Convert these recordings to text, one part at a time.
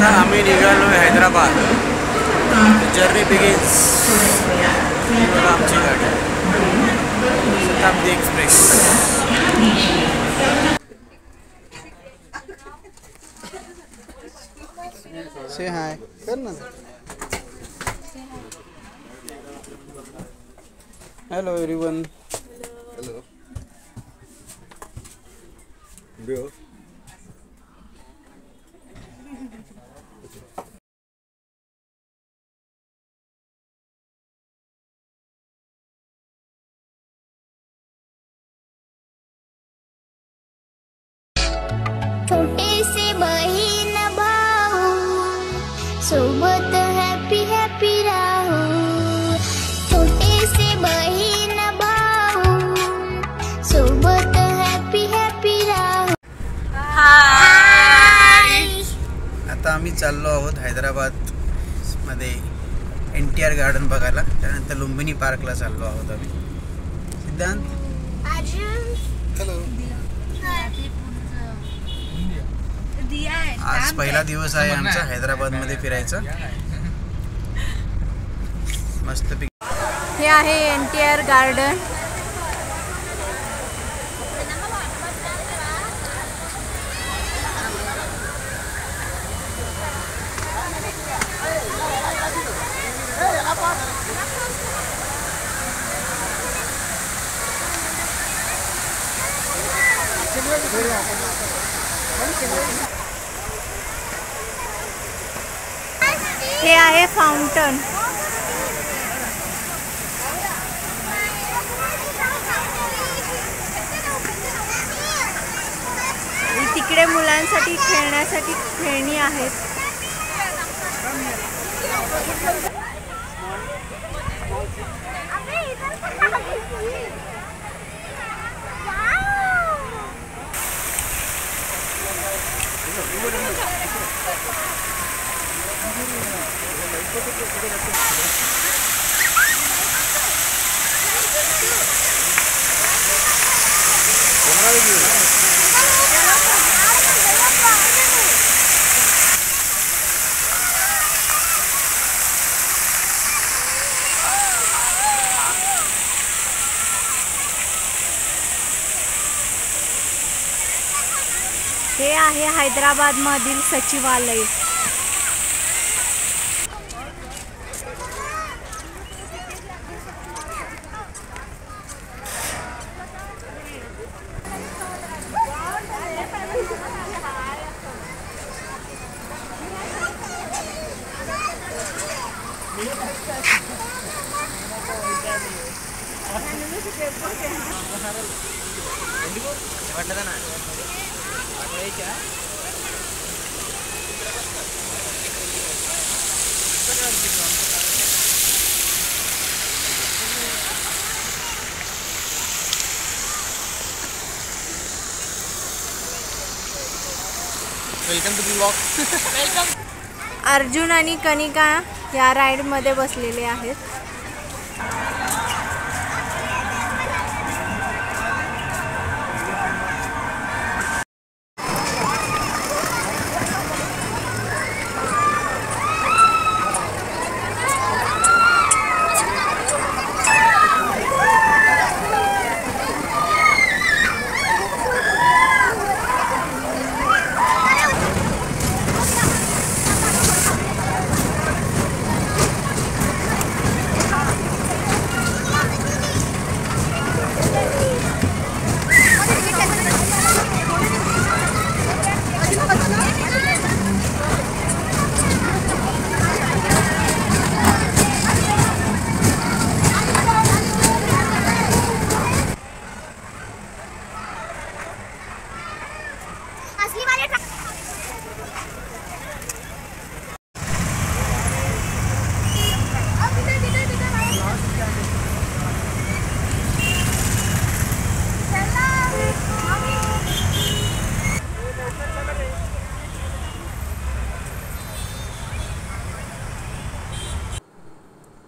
आता आम्ही निघालो हैदराबाद. Journey begins. आमची गाडी शताब्दी एक्सप्रेस. से हाय कर ना. Hello everyone. Hello bro. छोटे से बहीण भाऊ सोबत हॅपी हॅपी राहू. छोटे से बहीण भाऊ सोबत हॅपी हॅपी राहू. हाय. आता आम्ही चाललो आहोत हैदराबाद मध्ये NTR गार्डन बघायला. त्यानंतर लुंबिनी पार्कला चाललो आहोत आम्ही. सिद्धांत. हेलो. आज पहिला दिवस आहे आमचा हैदराबाद मध्ये फिरायचा. मस्त. हे आहे NTR गार्डन. हे आहे फाउंटन. तिकडे मुलांसाठी खेळण्यासाठी खेळणी आहेत. हे आहे हैदराबाद मधील सचिवालय. Welcome to the blog. Arjun आणि कनिका या राईड मध्ये बसलेले आहेत.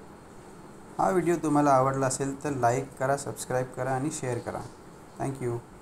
हा व्हिडिओ तुम्हाला आवडला असेल तर लाईक करा, सबस्क्राईब करा आणि शेअर करा. थँक्यू.